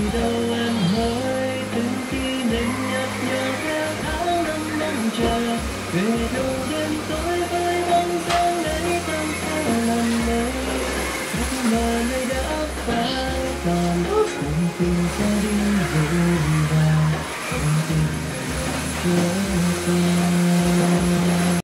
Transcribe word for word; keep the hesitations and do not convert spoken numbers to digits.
đâu em hỡi từng kỷ niệm nhạt nhòa theo tháng năm mong chờ về đâu đêm tối với bóng dáng ấy tan theo làn mây giấc mơ nơi đã phai tàn cùng tình ra đi vội vàng không tin